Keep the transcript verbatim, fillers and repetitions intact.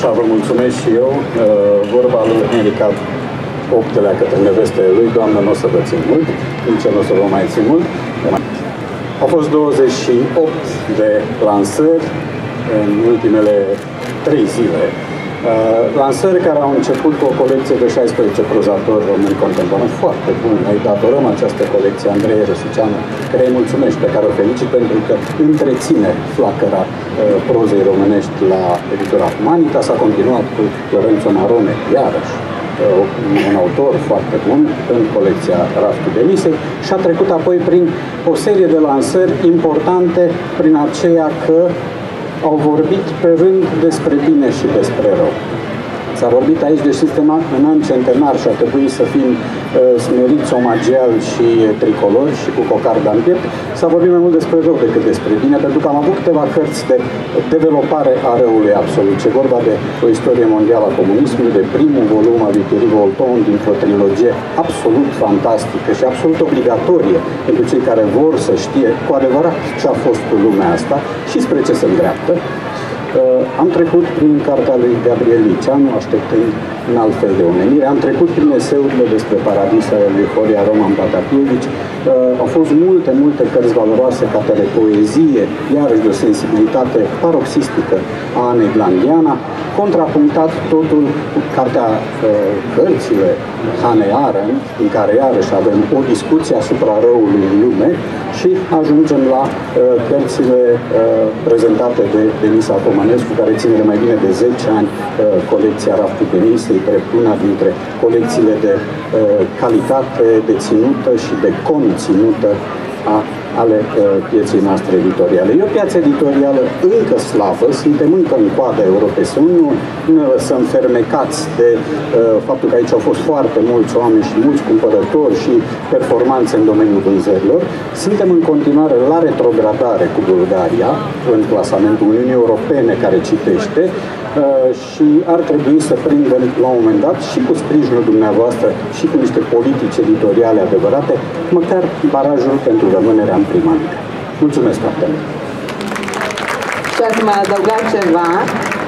Așa, vă mulțumesc și eu. Vorba lui Enrica optelea către nevestele lui, Doamnă, nu o să vă țin mult, nici nu o să vă mai țin mult. Au fost douăzeci și opt de lansări în ultimele trei zile. Lansări care au început cu o colecție de șaisprezece prozatori români contemporani foarte buni. Noi datorăm această colecție Andrei Răsuceanu, care îi mulțumesc, pe care o felicit pentru că întreține flacăra prozei românești la editura Humanitas. S-a continuat cu Lorenzo Marone, iarăși un autor foarte bun în colecția Raftul Denisei și a trecut apoi prin o serie de lansări importante prin aceea că au vorbit pe rând despre bine și despre rău. S-a vorbit aici de sistema în an centenar și ar trebui să fim uh, smeriți, omagial și tricolori și cu cocarda în piept. S-a vorbit mai mult despre rău decât despre bine, pentru că am avut câteva cărți de developare a răului absolut. Ce vorba de o istorie mondială a comunismului, de primul volum al lui Thierry Volton, dintr-o trilogie absolut fantastică și absolut obligatorie pentru cei care vor să știe cu adevărat ce a fost cu lumea asta și spre ce se îndreaptă. Uh, am trecut prin cartea lui Gabriel Liceanu, așteptând în alt fel de omenire. Am trecut prin eseurile despre paradisele lui Horia Roman Patapievici. Uh, au fost multe, multe cărți valoroase, ca de poezie, iarăși de o sensibilitate paroxistică a Anei Glandiana, contrapunctat totul cu cartea uh, cărțile Hannah Arendt, în care iarăși avem o discuție asupra răului în lume și ajungem la uh, cărțile uh, prezentate de Denisa Comănescu, care ține de mai bine de zece ani uh, colecția Raftul Denisei, drept una dintre colecțiile de uh, calitate deținută și de conținută a ale uh, pieței noastre editoriale. E o piață editorială încă slavă, suntem încă în coada Europei, să nu, nu ne lăsăm fermecați de uh, faptul că aici au fost foarte mulți oameni și mulți cumpărători și performanțe în domeniul vânzărilor. Suntem în continuare la retrogradare cu Bulgaria în clasamentul Uniunii Europene care citește uh, și ar trebui să prindem la un moment dat și cu sprijinul dumneavoastră și cu niște politici editoriale adevărate, măcar barajul pentru rămânerea în prima ligă. Mulțumesc foarte mult! Și ați mai adăugat ceva?